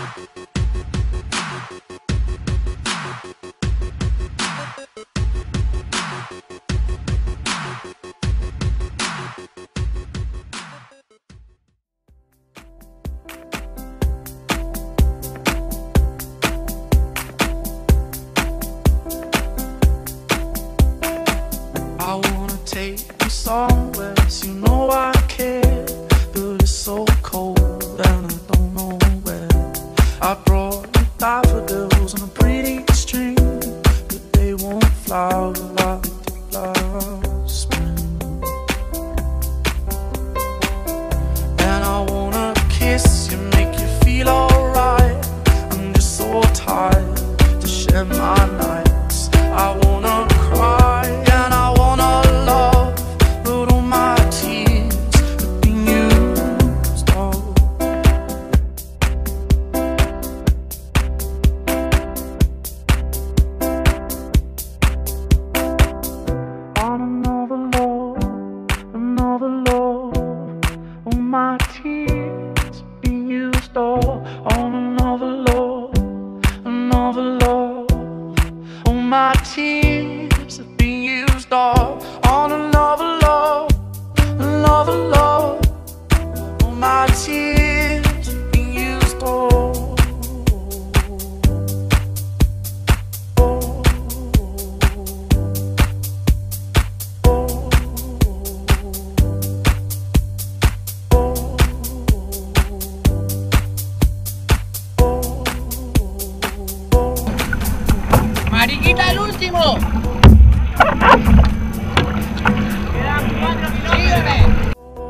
I wanna take you somewhere, so you know I care, but it's so cold and I don't know where. I brought you daffodils on a pretty string, but they won't flower like they did last spring. And I wanna kiss you, make you feel alright. I'm just so tired to share my nights. I wanna cry and I wanna love, but all my tears have been used all. On another love, all my tears have been used all. On another love, all my tears have been used all. On another love, all my tears have been used all. Mariquita, el último. Quedan 4 kilómetros. Sígueme.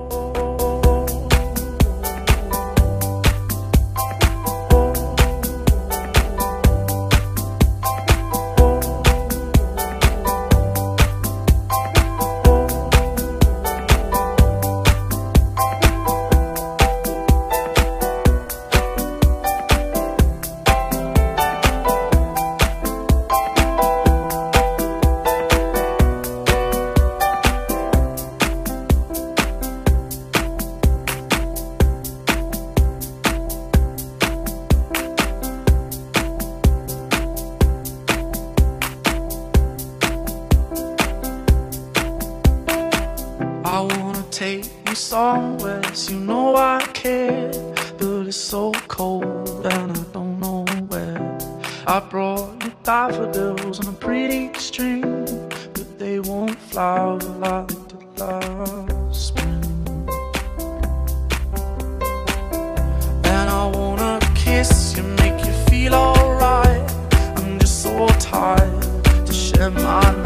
I wanna take you somewhere, so you know I care, but it's so cold and I don't know where. I brought you daffodils on a pretty string, but they won't flower like they did last spring. And I wanna kiss you, make you feel alright. I'm just so tired to share my